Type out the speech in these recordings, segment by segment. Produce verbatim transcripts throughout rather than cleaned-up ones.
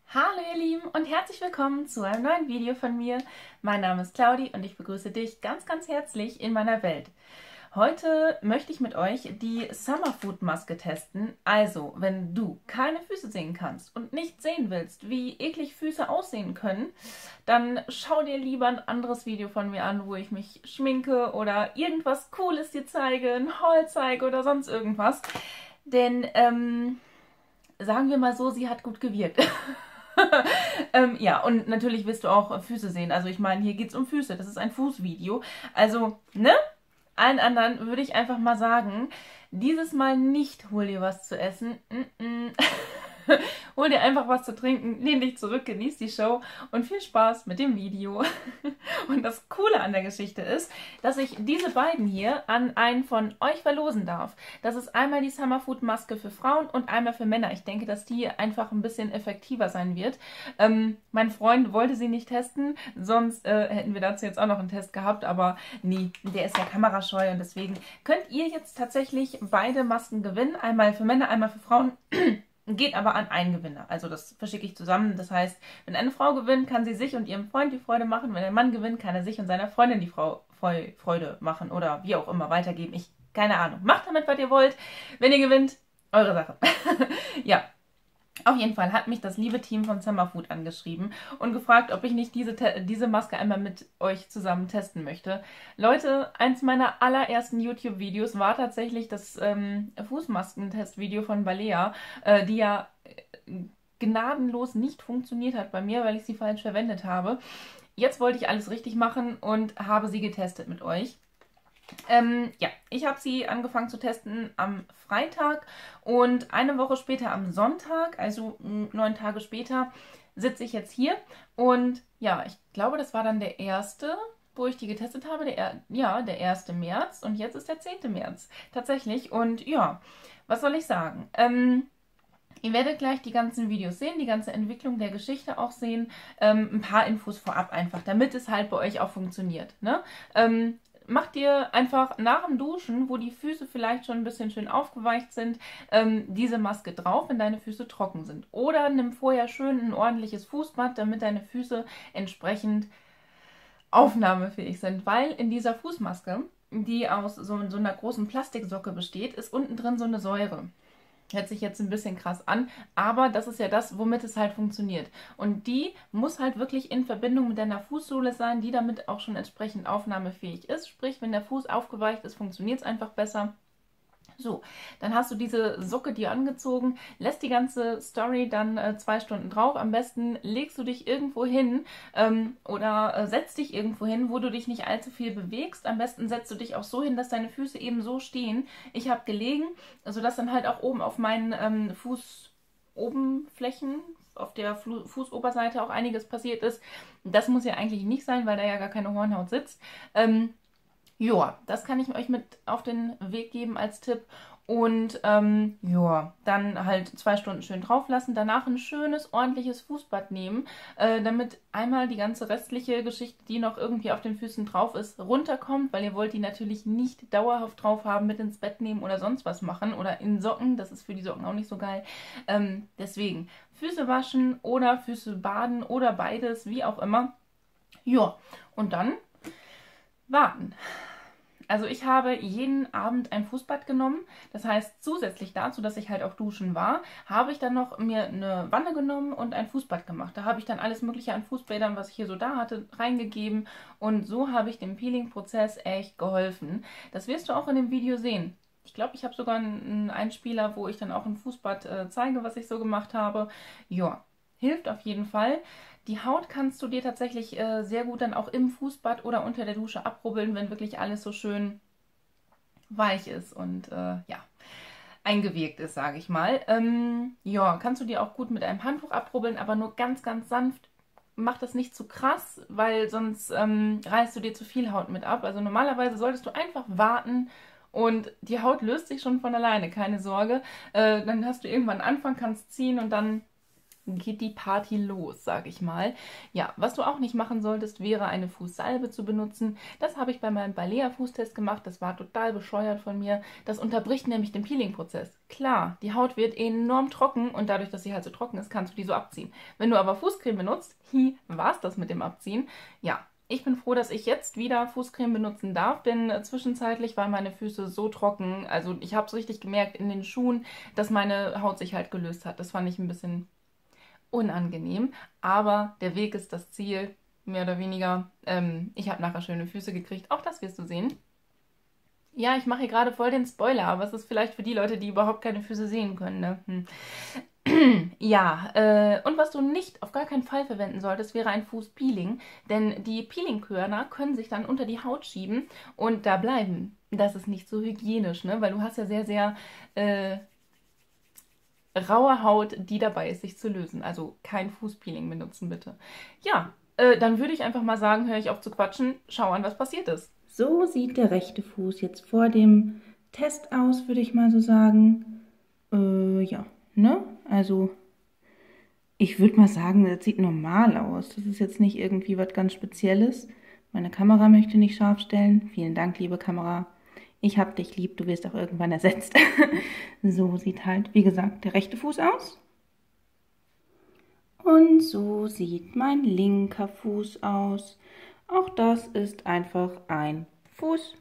Hallo ihr Lieben und herzlich willkommen zu einem neuen Video von mir. Mein Name ist Claudi und ich begrüße dich ganz, ganz herzlich in meiner Welt. Heute möchte ich mit euch die Summer Food Maske testen. Also, wenn du keine Füße sehen kannst und nicht sehen willst, wie eklig Füße aussehen können, dann schau dir lieber ein anderes Video von mir an, wo ich mich schminke oder irgendwas Cooles dir zeige, ein Haul zeige oder sonst irgendwas. Denn, ähm, sagen wir mal so, sie hat gut gewirkt. ähm, ja, und natürlich wirst du auch Füße sehen. Also ich meine, hier geht es um Füße. Das ist ein Fußvideo. Also, ne? Allen anderen würde ich einfach mal sagen, dieses Mal nicht hol dir was zu essen. Mm -mm. Hol dir einfach was zu trinken, lehn dich zurück, genieß die Show und viel Spaß mit dem Video. Und das Coole an der Geschichte ist, dass ich diese beiden hier an einen von euch verlosen darf. Das ist einmal die Summer Food Maske für Frauen und einmal für Männer. Ich denke, dass die einfach ein bisschen effektiver sein wird. Ähm, mein Freund wollte sie nicht testen, sonst äh, hätten wir dazu jetzt auch noch einen Test gehabt, aber nie, der ist ja kamerascheu und deswegen könnt ihr jetzt tatsächlich beide Masken gewinnen. Einmal für Männer, einmal für Frauen. Geht aber an einen Gewinner. Also das verschicke ich zusammen. Das heißt, wenn eine Frau gewinnt, kann sie sich und ihrem Freund die Freude machen. Wenn ein Mann gewinnt, kann er sich und seiner Freundin die Frau Freude machen oder wie auch immer weitergeben. Ich, keine Ahnung. Macht damit, was ihr wollt. Wenn ihr gewinnt, eure Sache. Ja. Auf jeden Fall hat mich das liebe Team von Summer Food angeschrieben und gefragt, ob ich nicht diese, diese Maske einmal mit euch zusammen testen möchte. Leute, eins meiner allerersten YouTube-Videos war tatsächlich das ähm, Fußmaskentest-Video von Balea, äh, die ja gnadenlos nicht funktioniert hat bei mir, weil ich sie falsch verwendet habe. Jetzt wollte ich alles richtig machen und habe sie getestet mit euch. Ähm, ja, ich habe sie angefangen zu testen am Freitag und eine Woche später am Sonntag, also neun Tage später, sitze ich jetzt hier. Und ja, ich glaube, das war dann der erste, wo ich die getestet habe, der, ja, der erste März und jetzt ist der zehnte März tatsächlich. Und ja, was soll ich sagen? Ähm, Ihr werdet gleich die ganzen Videos sehen, die ganze Entwicklung der Geschichte auch sehen. Ähm, ein paar Infos vorab einfach, damit es halt bei euch auch funktioniert, ne? Ähm, Macht ihr einfach nach dem Duschen, wo die Füße vielleicht schon ein bisschen schön aufgeweicht sind, ähm, diese Maske drauf, wenn deine Füße trocken sind. Oder nimm vorher schön ein ordentliches Fußbad, damit deine Füße entsprechend aufnahmefähig sind. Weil in dieser Fußmaske, die aus so, so einer großen Plastiksocke besteht, ist unten drin so eine Säure. Hört sich jetzt ein bisschen krass an, aber das ist ja das, womit es halt funktioniert. Und die muss halt wirklich in Verbindung mit deiner Fußsohle sein, die damit auch schon entsprechend aufnahmefähig ist. Sprich, wenn der Fuß aufgeweicht ist, funktioniert es einfach besser. So, dann hast du diese Socke dir angezogen, lässt die ganze Story dann äh, zwei Stunden drauf. Am besten legst du dich irgendwo hin ähm, oder äh, setzt dich irgendwo hin, wo du dich nicht allzu viel bewegst. Am besten setzt du dich auch so hin, dass deine Füße eben so stehen. Ich habe gelegen, sodass dann halt auch oben auf meinen ähm, Fußobenflächen, auf der Fu Fußoberseite auch einiges passiert ist. Das muss ja eigentlich nicht sein, weil da ja gar keine Hornhaut sitzt. Ähm, Ja, das kann ich euch mit auf den Weg geben als Tipp. Und ähm, ja, dann halt zwei Stunden schön drauf lassen. Danach ein schönes, ordentliches Fußbad nehmen, äh, damit einmal die ganze restliche Geschichte, die noch irgendwie auf den Füßen drauf ist, runterkommt. Weil ihr wollt die natürlich nicht dauerhaft drauf haben, mit ins Bett nehmen oder sonst was machen. Oder in Socken, das ist für die Socken auch nicht so geil. Ähm, deswegen Füße waschen oder Füße baden oder beides, wie auch immer. Ja, und dann warten. Also ich habe jeden Abend ein Fußbad genommen. Das heißt, zusätzlich dazu, dass ich halt auch duschen war, habe ich dann noch mir eine Wanne genommen und ein Fußbad gemacht. Da habe ich dann alles Mögliche an Fußbädern, was ich hier so da hatte, reingegeben. Und so habe ich dem Peeling-Prozess echt geholfen. Das wirst du auch in dem Video sehen. Ich glaube, ich habe sogar einen Einspieler, wo ich dann auch im Fußbad äh, zeige, was ich so gemacht habe. Ja, hilft auf jeden Fall. Die Haut kannst du dir tatsächlich äh, sehr gut dann auch im Fußbad oder unter der Dusche abrubbeln, wenn wirklich alles so schön weich ist und äh, ja, eingewirkt ist, sage ich mal. Ähm, ja, kannst du dir auch gut mit einem Handtuch abrubbeln, aber nur ganz, ganz sanft. Mach das nicht zu krass, weil sonst ähm, reißt du dir zu viel Haut mit ab. Also normalerweise solltest du einfach warten und die Haut löst sich schon von alleine, keine Sorge. Äh, dann hast du irgendwann einen Anfang, kannst ziehen und dann geht die Party los, sage ich mal. Ja, was du auch nicht machen solltest, wäre eine Fußsalbe zu benutzen. Das habe ich bei meinem Balea-Fußtest gemacht. Das war total bescheuert von mir. Das unterbricht nämlich den Peeling-Prozess. Klar, die Haut wird enorm trocken und dadurch, dass sie halt so trocken ist, kannst du die so abziehen. Wenn du aber Fußcreme benutzt, hi, war's das mit dem Abziehen. Ja. Ich bin froh, dass ich jetzt wieder Fußcreme benutzen darf, denn äh, zwischenzeitlich waren meine Füße so trocken, also ich habe es richtig gemerkt in den Schuhen, dass meine Haut sich halt gelöst hat. Das fand ich ein bisschen unangenehm, aber der Weg ist das Ziel, mehr oder weniger. Ähm, ich habe nachher schöne Füße gekriegt, auch das wirst du sehen. Ja, ich mache hier gerade voll den Spoiler, aber es ist vielleicht für die Leute, die überhaupt keine Füße sehen können, ne? Hm. Ja, äh, und was du nicht auf gar keinen Fall verwenden solltest, wäre ein Fußpeeling, denn die Peelingkörner können sich dann unter die Haut schieben und da bleiben. Das ist nicht so hygienisch, ne? Weil du hast ja sehr, sehr äh, raue Haut, die dabei ist, sich zu lösen. Also kein Fußpeeling benutzen, bitte. Ja, äh, dann würde ich einfach mal sagen, höre ich auf zu quatschen, schau an, was passiert ist. So sieht der rechte Fuß jetzt vor dem Test aus, würde ich mal so sagen. Äh, ja. Ne? Also, ich würde mal sagen, das sieht normal aus. Das ist jetzt nicht irgendwie was ganz Spezielles. Meine Kamera möchte nicht scharf stellen. Vielen Dank, liebe Kamera. Ich hab dich lieb, du wirst auch irgendwann ersetzt. So sieht halt, wie gesagt, der rechte Fuß aus. Und so sieht mein linker Fuß aus. Auch das ist einfach ein Fuß.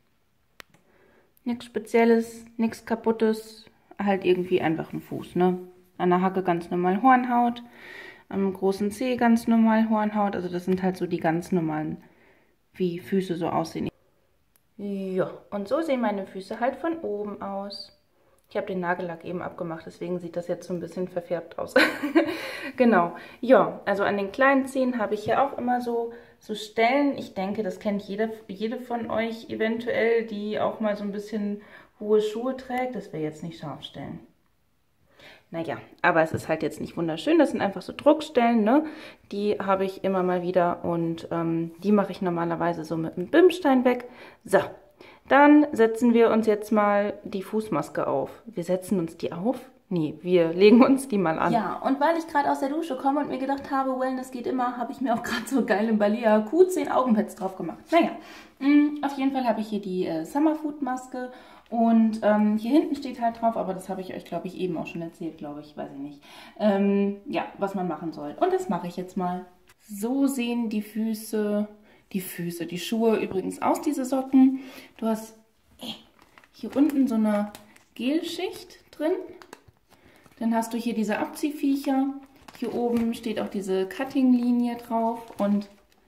Nichts Spezielles, nichts Kaputtes. Halt irgendwie einfach ein Fuß, ne? An der Hacke ganz normal Hornhaut, am großen Zeh ganz normal Hornhaut. Also das sind halt so die ganz normalen, wie Füße so aussehen. Ja, und so sehen meine Füße halt von oben aus. Ich habe den Nagellack eben abgemacht, deswegen sieht das jetzt so ein bisschen verfärbt aus. Genau. Ja, also an den kleinen Zehen habe ich ja auch immer so, so Stellen. Ich denke, das kennt jede, jede von euch eventuell, die auch mal so ein bisschen hohe Schuhe trägt. Das wäre jetzt nicht scharf stellen. Naja, aber es ist halt jetzt nicht wunderschön. Das sind einfach so Druckstellen, ne? Die habe ich immer mal wieder und ähm, die mache ich normalerweise so mit einem Bimstein weg. So, dann setzen wir uns jetzt mal die Fußmaske auf. Wir setzen uns die auf? Nee, wir legen uns die mal an. Ja, und weil ich gerade aus der Dusche komme und mir gedacht habe, Wellness geht immer, habe ich mir auch gerade so geile Balea Q zehn Augenpads drauf gemacht. Naja, mh, auf jeden Fall habe ich hier die äh, Summer Food Maske. Und ähm, hier hinten steht halt drauf, aber das habe ich euch, glaube ich, eben auch schon erzählt, glaube ich, weiß ich nicht. Ähm, ja, was man machen soll. Und das mache ich jetzt mal. So sehen die Füße, die Füße, die Schuhe übrigens aus, diese Socken. Du hast hier unten so eine Gelschicht drin. Dann hast du hier diese Abziehviecher. Hier oben steht auch diese Cutting-Linie drauf und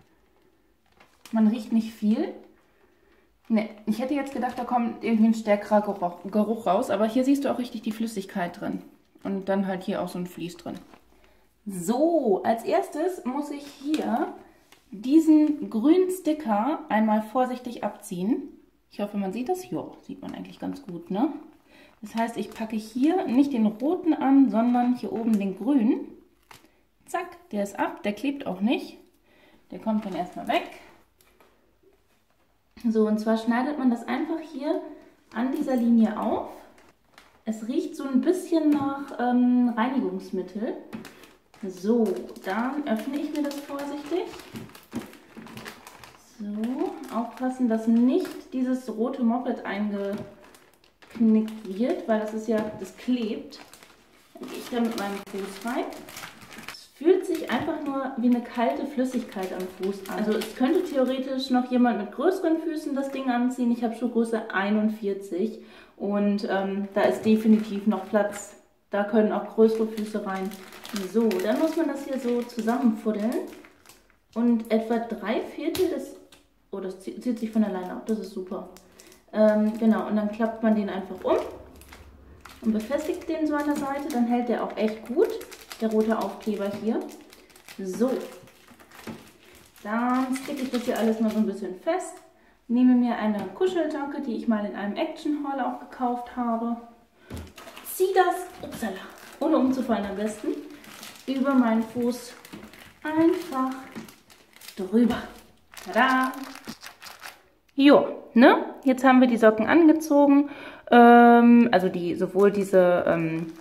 man riecht nicht viel. Ne, ich hätte jetzt gedacht, da kommt irgendwie ein stärkerer Geruch, Geruch raus, aber hier siehst du auch richtig die Flüssigkeit drin. Und dann halt hier auch so ein Vlies drin. So, als erstes muss ich hier diesen grünen Sticker einmal vorsichtig abziehen. Ich hoffe, man sieht das. Ja, sieht man eigentlich ganz gut, ne? Das heißt, ich packe hier nicht den roten an, sondern hier oben den grünen. Zack, der ist ab, der klebt auch nicht. Der kommt dann erstmal weg. So, und zwar schneidet man das einfach hier an dieser Linie auf. Es riecht so ein bisschen nach ähm, Reinigungsmittel. So, dann öffne ich mir das vorsichtig. So, aufpassen, dass nicht dieses rote Moped eingeknickt wird, weil das ist ja, das klebt. Dann gehe ich da mit meinem Fuß rein. Fühlt sich einfach nur wie eine kalte Flüssigkeit am Fuß an. Also es könnte theoretisch noch jemand mit größeren Füßen das Ding anziehen. Ich habe Schuhgröße einundvierzig und ähm, da ist definitiv noch Platz. Da können auch größere Füße rein. So, dann muss man das hier so zusammenfuddeln und etwa drei Viertel des... Oh, das zieht sich von alleine ab, das ist super. Ähm, genau, und dann klappt man den einfach um und befestigt den so an der Seite. Dann hält der auch echt gut. Der rote Aufkleber hier. So, dann sticke ich das hier alles mal so ein bisschen fest. Nehme mir eine Kuscheljacke, die ich mal in einem Action Haul auch gekauft habe. Ziehe das, upsala, ohne umzufallen am besten, über meinen Fuß einfach drüber. Tada! Jo, ne? Jetzt haben wir die Socken angezogen. Ähm, also die, sowohl diese... Ähm,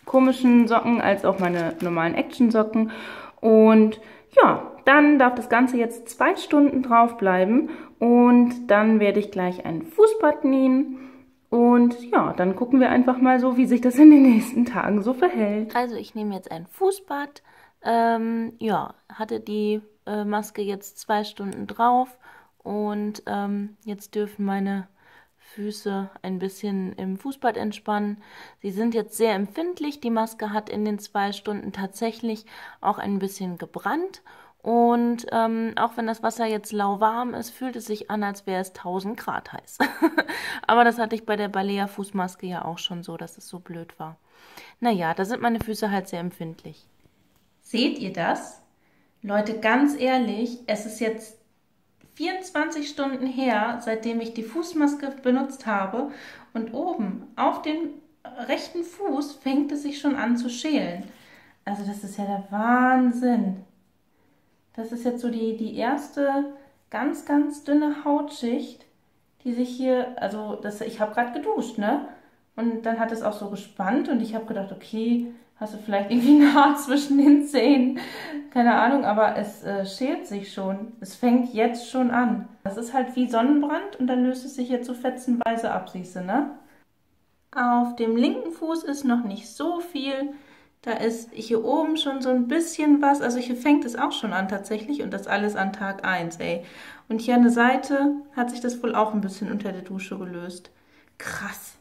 komischen Socken als auch meine normalen Action-Socken. Und ja, dann darf das Ganze jetzt zwei Stunden drauf bleiben und dann werde ich gleich ein Fußbad nehmen. Und ja, dann gucken wir einfach mal so, wie sich das in den nächsten Tagen so verhält. Also ich nehme jetzt ein Fußbad. Ähm, ja, hatte die äh, Maske jetzt zwei Stunden drauf und ähm, jetzt dürfen meine Füße ein bisschen im Fußbad entspannen. Sie sind jetzt sehr empfindlich. Die Maske hat in den zwei Stunden tatsächlich auch ein bisschen gebrannt. Und ähm, auch wenn das Wasser jetzt lauwarm ist, fühlt es sich an, als wäre es tausend Grad heiß. Aber das hatte ich bei der Balea Fußmaske ja auch schon so, dass es so blöd war. Naja, da sind meine Füße halt sehr empfindlich. Seht ihr das? Leute, ganz ehrlich, es ist jetzt vierundzwanzig Stunden her, seitdem ich die Fußmaske benutzt habe. Und oben auf den rechten Fuß fängt es sich schon an zu schälen. Also das ist ja der Wahnsinn. Das ist jetzt so die, die erste ganz, ganz dünne Hautschicht, die sich hier, also das, ich habe gerade geduscht, ne? Und dann hat es auch so gespannt und ich habe gedacht, okay, hast du vielleicht irgendwie ein Haar zwischen den Zähnen? Keine Ahnung, aber es äh, schält sich schon. Es fängt jetzt schon an. Das ist halt wie Sonnenbrand und dann löst es sich jetzt so fetzenweise ab, siehst du, ne? Auf dem linken Fuß ist noch nicht so viel. Da ist hier oben schon so ein bisschen was, also hier fängt es auch schon an tatsächlich und das alles an Tag eins, ey. Und hier an der Seite hat sich das wohl auch ein bisschen unter der Dusche gelöst. Krass.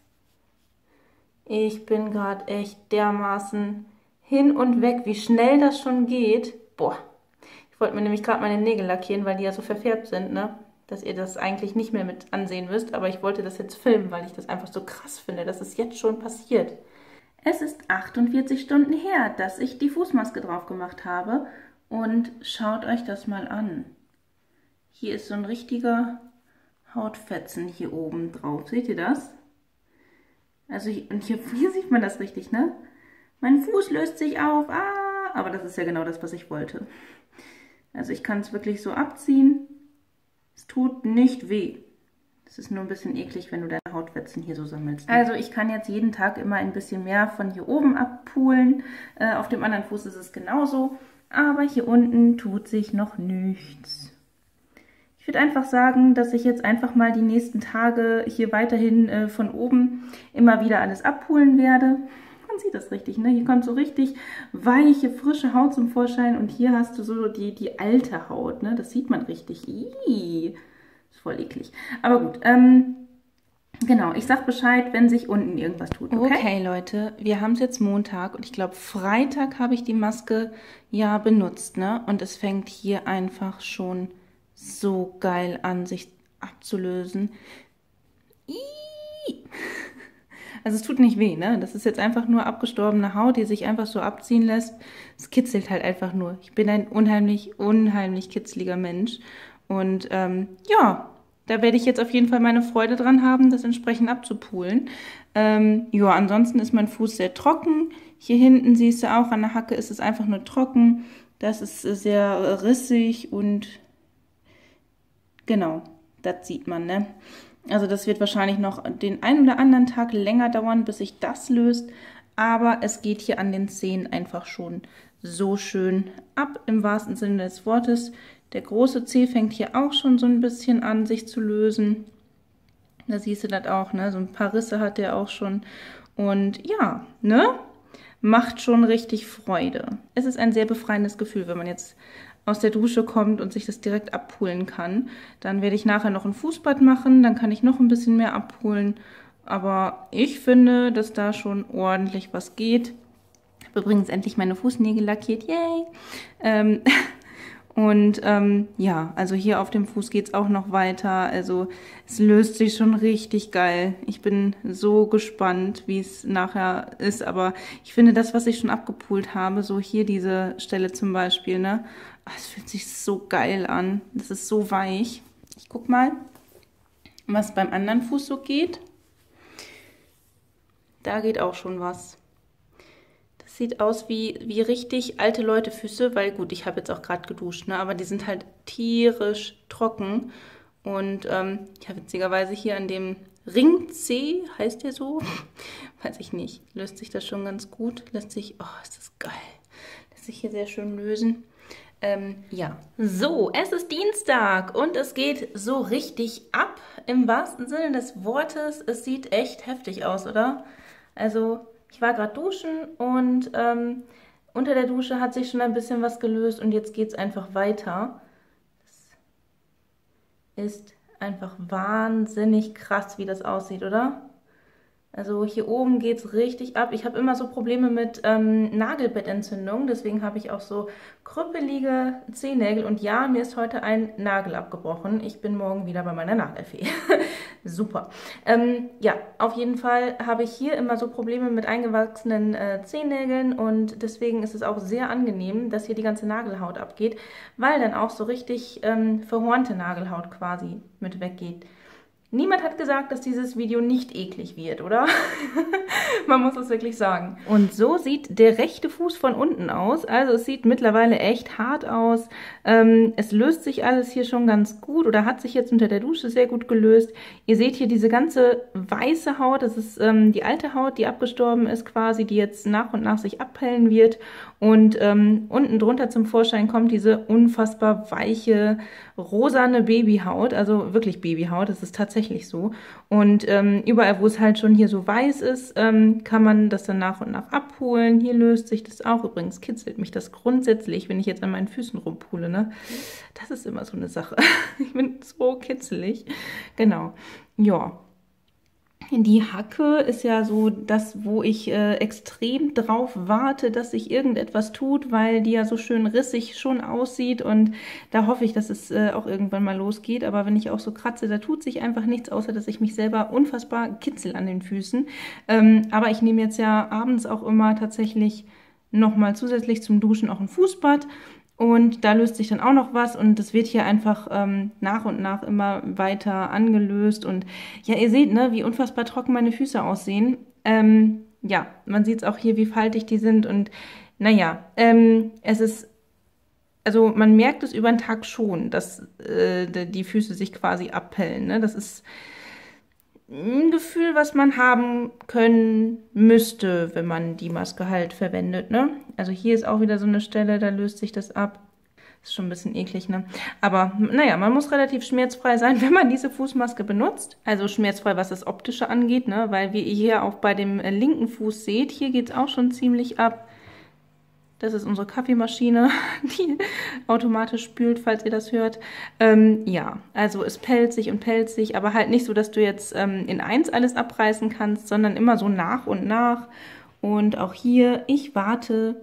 Ich bin gerade echt dermaßen hin und weg, wie schnell das schon geht. Boah, ich wollte mir nämlich gerade meine Nägel lackieren, weil die ja so verfärbt sind, ne? Dass ihr das eigentlich nicht mehr mit ansehen müsst, aber ich wollte das jetzt filmen, weil ich das einfach so krass finde, dass es jetzt schon passiert. Es ist achtundvierzig Stunden her, dass ich die Fußmaske drauf gemacht habe und schaut euch das mal an. Hier ist so ein richtiger Hautfetzen hier oben drauf. Seht ihr das? Also hier, und hier, hier sieht man das richtig, ne? Mein Fuß löst sich auf, ah, aber das ist ja genau das, was ich wollte. Also ich kann es wirklich so abziehen. Es tut nicht weh. Es ist nur ein bisschen eklig, wenn du deine Hautfetzen hier so sammelst. Also ich kann jetzt jeden Tag immer ein bisschen mehr von hier oben abpulen. Äh, auf dem anderen Fuß ist es genauso. Aber hier unten tut sich noch nichts. Ich würde einfach sagen, dass ich jetzt einfach mal die nächsten Tage hier weiterhin äh, von oben immer wieder alles abpulen werde. Man sieht das richtig, ne? Hier kommt so richtig weiche, frische Haut zum Vorschein. Und hier hast du so die, die alte Haut, ne? Das sieht man richtig. Ihhh. Voll eklig. Aber gut, ähm, genau, ich sag Bescheid, wenn sich unten irgendwas tut, okay? Okay, Leute, wir haben es jetzt Montag und ich glaube, Freitag habe ich die Maske ja benutzt, ne? Und es fängt hier einfach schon so geil an, sich abzulösen. Ihhh. Also es tut nicht weh, ne? Das ist jetzt einfach nur abgestorbene Haut, die sich einfach so abziehen lässt. Es kitzelt halt einfach nur. Ich bin ein unheimlich, unheimlich kitzliger Mensch. Und ähm, ja, da werde ich jetzt auf jeden Fall meine Freude dran haben, das entsprechend abzupulen. Ähm, ja, ansonsten ist mein Fuß sehr trocken. Hier hinten siehst du auch, an der Hacke ist es einfach nur trocken. Das ist sehr rissig und genau, das sieht man, ne? Also das wird wahrscheinlich noch den einen oder anderen Tag länger dauern, bis sich das löst. Aber es geht hier an den Zehen einfach schon so schön ab, im wahrsten Sinne des Wortes. Der große Zeh fängt hier auch schon so ein bisschen an, sich zu lösen. Da siehst du das auch, ne? So ein paar Risse hat der auch schon. Und ja, ne? Macht schon richtig Freude. Es ist ein sehr befreiendes Gefühl, wenn man jetzt aus der Dusche kommt und sich das direkt abpulen kann. Dann werde ich nachher noch ein Fußbad machen, dann kann ich noch ein bisschen mehr abpulen. Aber ich finde, dass da schon ordentlich was geht. Ich habe übrigens endlich meine Fußnägel lackiert, yay! Ähm... Und ähm, ja, also hier auf dem Fuß geht es auch noch weiter. Also es löst sich schon richtig geil. Ich bin so gespannt, wie es nachher ist. Aber ich finde das, was ich schon abgepult habe, so hier diese Stelle zum Beispiel, ne? Es fühlt sich so geil an. Das ist so weich. Ich guck mal, was beim anderen Fuß so geht. Da geht auch schon was. Sieht aus wie, wie richtig alte Leute Füße, weil gut, ich habe jetzt auch gerade geduscht, ne? Aber die sind halt tierisch trocken. Und ähm, ja, witzigerweise hier an dem Ring C, heißt der so? Weiß ich nicht. Löst sich das schon ganz gut. Lässt sich, oh, ist das geil. Lässt sich hier sehr schön lösen. Ähm, ja. So, es ist Dienstag und es geht so richtig ab, im wahrsten Sinne des Wortes. Es sieht echt heftig aus, oder? Also, ich war gerade duschen und ähm, unter der Dusche hat sich schon ein bisschen was gelöst und jetzt geht es einfach weiter. Das ist einfach wahnsinnig krass, wie das aussieht, oder? Also hier oben geht es richtig ab. Ich habe immer so Probleme mit ähm, Nagelbettentzündung, deswegen habe ich auch so krüppelige Zehennägel. Und ja, mir ist heute ein Nagel abgebrochen. Ich bin morgen wieder bei meiner Nagelfee. Super. Ähm, ja, auf jeden Fall habe ich hier immer so Probleme mit eingewachsenen äh, Zehennägeln und deswegen ist es auch sehr angenehm, dass hier die ganze Nagelhaut abgeht, weil dann auch so richtig ähm, verhornte Nagelhaut quasi mit weggeht. Niemand hat gesagt, dass dieses Video nicht eklig wird, oder? Man muss es wirklich sagen. Und so sieht der rechte Fuß von unten aus. Also es sieht mittlerweile echt hart aus. Ähm, es löst sich alles hier schon ganz gut oder hat sich jetzt unter der Dusche sehr gut gelöst. Ihr seht hier diese ganze weiße Haut. Das ist ähm, die alte Haut, die abgestorben ist quasi, die jetzt nach und nach sich abhellen wird. Und ähm, unten drunter zum Vorschein kommt diese unfassbar weiche, rosane Babyhaut. Also wirklich Babyhaut, das ist tatsächlich so. Und ähm, überall, wo es halt schon hier so weiß ist, ähm, kann man das dann nach und nach abholen. Hier löst sich das auch. Übrigens kitzelt mich das grundsätzlich, wenn ich jetzt an meinen Füßen rumpule, ne? Das ist immer so eine Sache. Ich bin so kitzelig. Genau. Ja. Die Hacke ist ja so das, wo ich äh, extrem drauf warte, dass sich irgendetwas tut, weil die ja so schön rissig schon aussieht und da hoffe ich, dass es äh, auch irgendwann mal losgeht. Aber wenn ich auch so kratze, da tut sich einfach nichts, außer dass ich mich selber unfassbar kitzel an den Füßen. Ähm, aber ich nehme jetzt ja abends auch immer tatsächlich nochmal zusätzlich zum Duschen auch ein Fußbad. Und da löst sich dann auch noch was und das wird hier einfach ähm, nach und nach immer weiter angelöst. Und ja, ihr seht, ne, wie unfassbar trocken meine Füße aussehen. Ähm, ja, man sieht es auch hier, wie faltig die sind. Und naja, ähm, es ist, also man merkt es über den Tag schon, dass äh, die Füße sich quasi abhellen. Ne? Das ist ein Gefühl, was man haben können müsste, wenn man die Maske halt verwendet, ne? Also hier ist auch wieder so eine Stelle, da löst sich das ab. Ist schon ein bisschen eklig, ne? Aber naja, man muss relativ schmerzfrei sein, wenn man diese Fußmaske benutzt. Also schmerzfrei, was das Optische angeht, ne? Weil wie ihr hier auch bei dem linken Fuß seht, hier geht es auch schon ziemlich ab. Das ist unsere Kaffeemaschine, die automatisch spült, falls ihr das hört. Ähm, ja, also es pellt sich und pellt sich, aber halt nicht so, dass du jetzt ähm, in eins alles abreißen kannst, sondern immer so nach und nach. Und auch hier, ich warte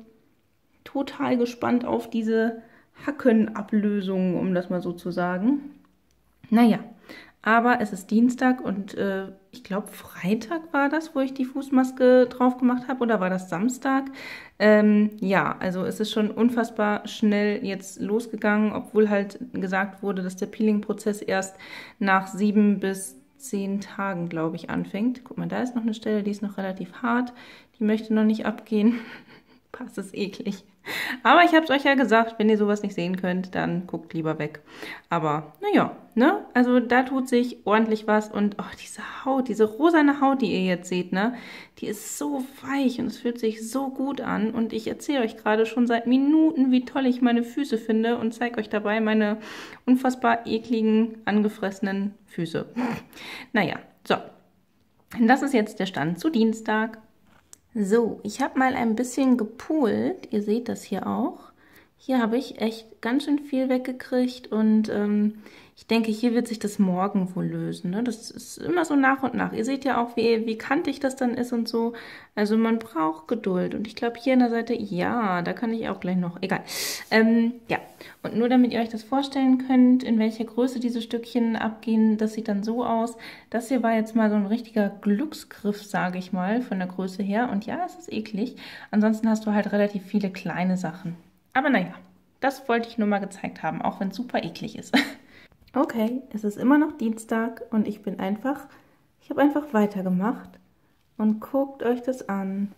total gespannt auf diese Hackenablösung, um das mal so zu sagen. Naja, aber es ist Dienstag und äh, ich glaube Freitag war das, wo ich die Fußmaske drauf gemacht habe, oder war das Samstag? Ähm, ja, also es ist schon unfassbar schnell jetzt losgegangen, obwohl halt gesagt wurde, dass der Peeling-Prozess erst nach sieben bis zehn Tagen, glaube ich, anfängt. Guck mal, da ist noch eine Stelle, die ist noch relativ hart, die möchte noch nicht abgehen. Passt, ist eklig. Aber ich habe es euch ja gesagt, wenn ihr sowas nicht sehen könnt, dann guckt lieber weg. Aber naja, ne? Also da tut sich ordentlich was und oh, diese Haut, diese rosane Haut, die ihr jetzt seht, ne? Die ist so weich und es fühlt sich so gut an und ich erzähle euch gerade schon seit Minuten, wie toll ich meine Füße finde und zeige euch dabei meine unfassbar ekligen, angefressenen Füße. Naja, so. Das ist jetzt der Stand zu Dienstag. So, ich habe mal ein bisschen gepoolt. Ihr seht das hier auch. Hier habe ich echt ganz schön viel weggekriegt und ähm, ich denke, hier wird sich das morgen wohl lösen. Ne? Das ist immer so nach und nach. Ihr seht ja auch, wie, wie kantig das dann ist und so. Also man braucht Geduld. Und ich glaube, hier an der Seite, ja, da kann ich auch gleich noch, egal. Ähm, ja, und nur damit ihr euch das vorstellen könnt, in welcher Größe diese Stückchen abgehen, das sieht dann so aus. Das hier war jetzt mal so ein richtiger Glücksgriff, sage ich mal, von der Größe her. Und ja, es ist eklig. Ansonsten hast du halt relativ viele kleine Sachen. Aber naja, das wollte ich nur mal gezeigt haben, auch wenn es super eklig ist. Okay, es ist immer noch Dienstag und ich bin einfach, ich habe einfach weitergemacht und guckt euch das an.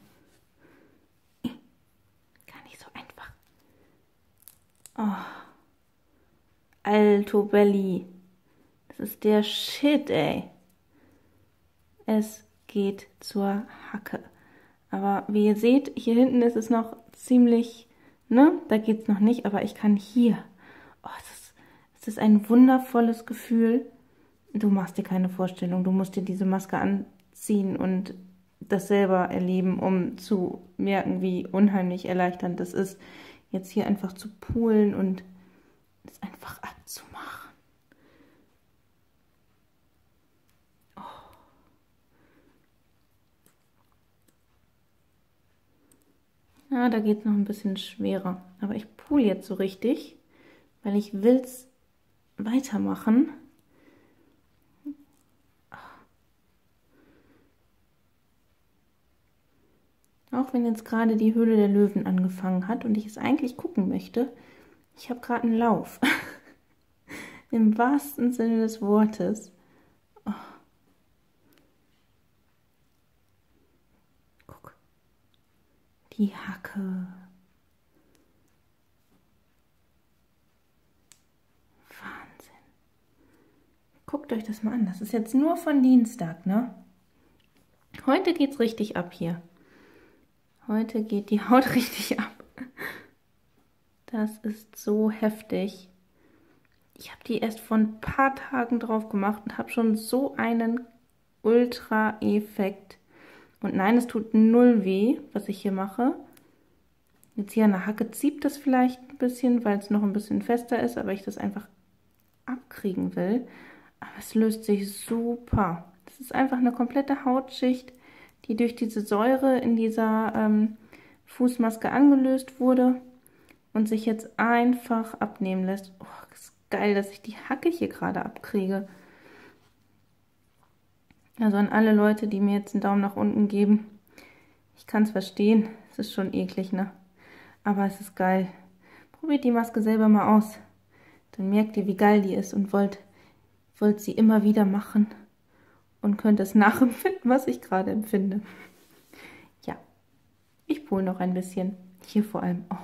Gar nicht so einfach. Oh. Alto Belly. Das ist der Shit, ey. es geht zur Hacke. Aber wie ihr seht, hier hinten ist es noch ziemlich, ne, da geht es noch nicht, aber ich kann hier. Oh, es ist, es ist ein wundervolles Gefühl. Du machst dir keine Vorstellung, du musst dir diese Maske anziehen und das selber erleben, um zu merken, wie unheimlich erleichternd das ist, jetzt hier einfach zu poolen und es einfach abzumachen. Oh. Ja, da geht es noch ein bisschen schwerer, aber ich pool jetzt so richtig, weil ich will es weitermachen. Auch wenn jetzt gerade die Höhle der Löwen angefangen hat und ich es eigentlich gucken möchte, ich habe gerade einen Lauf. Im wahrsten Sinne des Wortes. Oh. Guck. Die Hacke. Wahnsinn. Guckt euch das mal an. Das ist jetzt nur von Dienstag, ne? Heute geht's richtig ab hier. Heute geht die Haut richtig ab. Das ist so heftig. Ich habe die erst vor ein paar Tagen drauf gemacht und habe schon so einen Ultra-Effekt. Und nein, es tut null weh, was ich hier mache. Jetzt hier an der Hacke zieht das vielleicht ein bisschen, weil es noch ein bisschen fester ist, aber ich das einfach abkriegen will. Aber es löst sich super. Das ist einfach eine komplette Hautschicht, die durch diese Säure in dieser ähm, Fußmaske angelöst wurde und sich jetzt einfach abnehmen lässt. Oh, das ist geil, dass ich die Hacke hier gerade abkriege. Also an alle Leute, die mir jetzt einen Daumen nach unten geben. Ich kann es verstehen, es ist schon eklig, ne? Aber es ist geil. Probiert die Maske selber mal aus. Dann merkt ihr, wie geil die ist und wollt, wollt sie immer wieder machen. Und könnt es nachempfinden, was ich gerade empfinde. Ja, ich pole noch ein bisschen. Hier vor allem. Oh.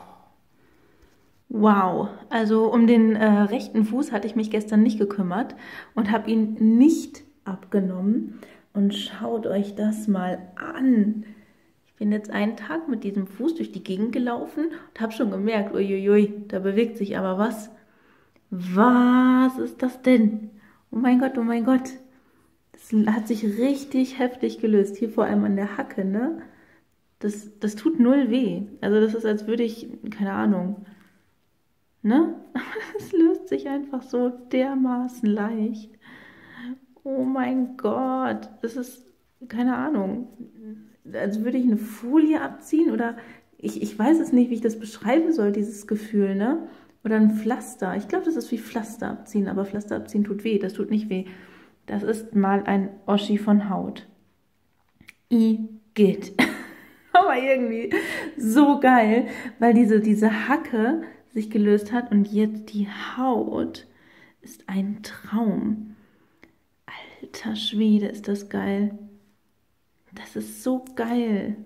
Wow, also um den äh, rechten Fuß hatte ich mich gestern nicht gekümmert und habe ihn nicht abgenommen. Und schaut euch das mal an. Ich bin jetzt einen Tag mit diesem Fuß durch die Gegend gelaufen und habe schon gemerkt, uiuiui, da bewegt sich aber was. Was ist das denn? Oh mein Gott, oh mein Gott. Das hat sich richtig heftig gelöst. Hier vor allem an der Hacke, ne? Das, das tut null weh. Also das ist, als würde ich, keine Ahnung, ne? Es löst sich einfach so dermaßen leicht. Oh mein Gott. Das ist, keine Ahnung, als würde ich eine Folie abziehen oder ich, ich weiß es nicht, wie ich das beschreiben soll, dieses Gefühl, ne? Oder ein Pflaster. Ich glaube, das ist wie Pflaster abziehen, aber Pflaster abziehen tut weh. Das tut nicht weh. Das ist mal ein Oschi von Haut. I geht. Aber irgendwie so geil, weil diese, diese Hacke sich gelöst hat und jetzt die Haut ist ein Traum. Alter Schwede, ist das geil. Das ist so geil.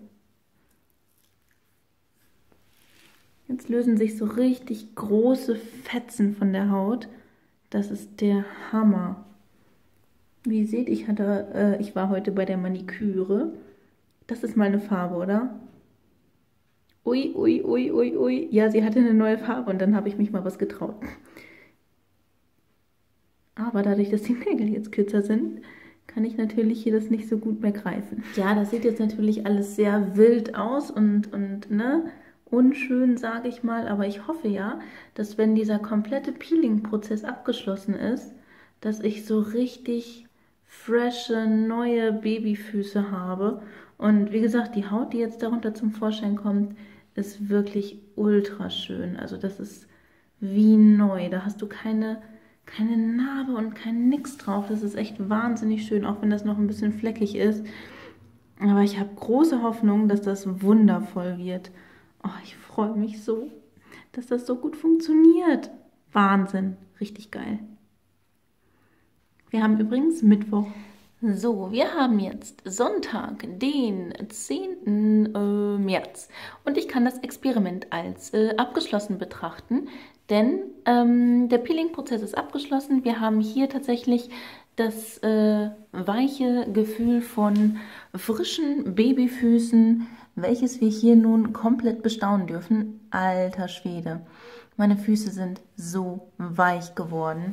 Jetzt lösen sich so richtig große Fetzen von der Haut. Das ist der Hammer. Wie ihr seht, ich, hatte, äh, ich war heute bei der Maniküre. Das ist mal eine Farbe, oder? Ui, ui, ui, ui, ui. Ja, sie hatte eine neue Farbe und dann habe ich mich mal was getraut. Aber dadurch, dass die Nägel jetzt kürzer sind, kann ich natürlich hier das nicht so gut mehr greifen. Ja, das sieht jetzt natürlich alles sehr wild aus und, und ne, unschön, sage ich mal. Aber ich hoffe ja, dass wenn dieser komplette Peeling-Prozess abgeschlossen ist, dass ich so richtig frische, neue Babyfüße habe. Und wie gesagt, die Haut, die jetzt darunter zum Vorschein kommt, ist wirklich ultra schön. Also das ist wie neu. Da hast du keine, keine Narbe und kein Nix drauf. Das ist echt wahnsinnig schön, auch wenn das noch ein bisschen fleckig ist. Aber ich habe große Hoffnung, dass das wundervoll wird. Oh, ich freue mich so, dass das so gut funktioniert. Wahnsinn, richtig geil. Wir haben übrigens Mittwoch. So, wir haben jetzt Sonntag, den zehnten März. Und ich kann das Experiment als äh, abgeschlossen betrachten, denn ähm, der Peeling-Prozess ist abgeschlossen. Wir haben hier tatsächlich das äh, weiche Gefühl von frischen Babyfüßen, welches wir hier nun komplett bestaunen dürfen. Alter Schwede, meine Füße sind so weich geworden.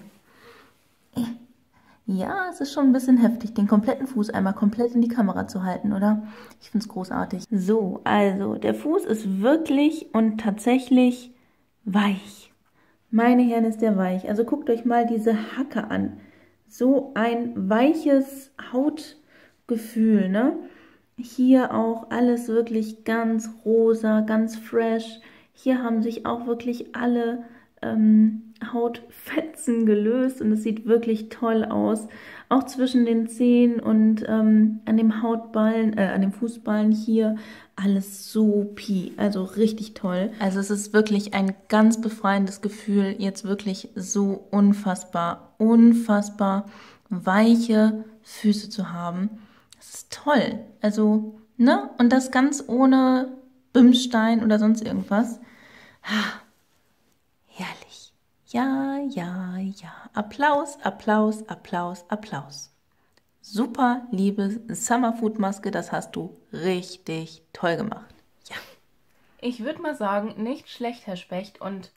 Ja, es ist schon ein bisschen heftig, den kompletten Fuß einmal komplett in die Kamera zu halten, oder? Ich finde es großartig. So, also der Fuß ist wirklich und tatsächlich weich. Meine Herren, ist der weich. Also guckt euch mal diese Hacke an. So ein weiches Hautgefühl, ne? Hier auch alles wirklich ganz rosa, ganz fresh. Hier haben sich auch wirklich alle ähm, Hautfetzen gelöst und es sieht wirklich toll aus. Auch zwischen den Zehen und ähm, an dem Hautballen, äh, an dem Fußballen hier alles supi, also richtig toll. Also es ist wirklich ein ganz befreiendes Gefühl, jetzt wirklich so unfassbar, unfassbar weiche Füße zu haben. Das ist toll. Also, ne? Und das ganz ohne Bimsstein oder sonst irgendwas. Ah, herrlich. Ja, ja, ja. Applaus, Applaus, Applaus, Applaus. Super, liebe Summerfood-Maske, das hast du richtig toll gemacht. Ja. Ich würde mal sagen, nicht schlecht, Herr Specht. Und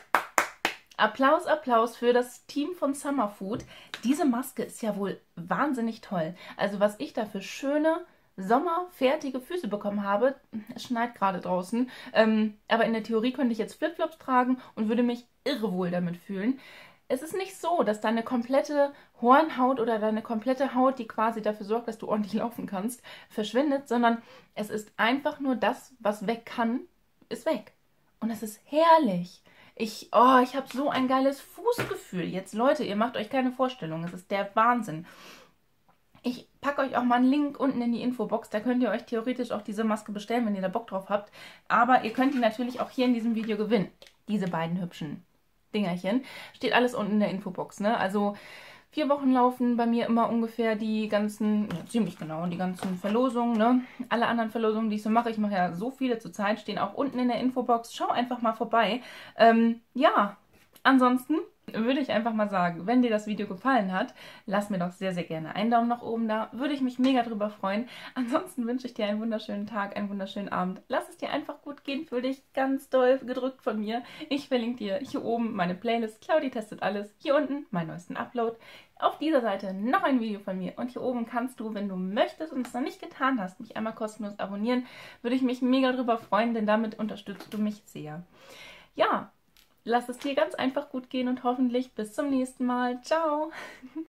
Applaus, Applaus für das Team von Summerfood. Diese Maske ist ja wohl wahnsinnig toll. Also was ich da für schöne, sommerfertige Füße bekommen habe. Es schneit gerade draußen. Ähm, aber in der Theorie könnte ich jetzt Flipflops tragen und würde mich irrewohl damit fühlen. Es ist nicht so, dass deine komplette Hornhaut oder deine komplette Haut, die quasi dafür sorgt, dass du ordentlich laufen kannst, verschwindet, sondern es ist einfach nur das, was weg kann, ist weg. Und es ist herrlich. Ich, oh, ich habe so ein geiles Fußgefühl. Jetzt, Leute, ihr macht euch keine Vorstellung. Es ist der Wahnsinn. Ich packe euch auch mal einen Link unten in die Infobox. Da könnt ihr euch theoretisch auch diese Maske bestellen, wenn ihr da Bock drauf habt. Aber ihr könnt die natürlich auch hier in diesem Video gewinnen. Diese beiden hübschen Dingerchen. Steht alles unten in der Infobox, ne? Also vier Wochen laufen bei mir immer ungefähr die ganzen, ja, ziemlich genau, die ganzen Verlosungen, ne? Alle anderen Verlosungen, die ich so mache, ich mache ja so viele zur Zeit, stehen auch unten in der Infobox. Schau einfach mal vorbei. Ähm, ja, ansonsten würde ich einfach mal sagen, wenn dir das Video gefallen hat, lass mir doch sehr, sehr gerne einen Daumen nach oben da. Würde ich mich mega drüber freuen. Ansonsten wünsche ich dir einen wunderschönen Tag, einen wunderschönen Abend. Lass es dir einfach gut gehen, fühl dich ganz doll gedrückt von mir. Ich verlinke dir hier oben meine Playlist Claudi testet alles. Hier unten meinen neuesten Upload. Auf dieser Seite noch ein Video von mir. Und hier oben kannst du, wenn du möchtest und es noch nicht getan hast, mich einmal kostenlos abonnieren. Würde ich mich mega drüber freuen, denn damit unterstützt du mich sehr. Ja, lass es dir ganz einfach gut gehen und hoffentlich bis zum nächsten Mal. Ciao!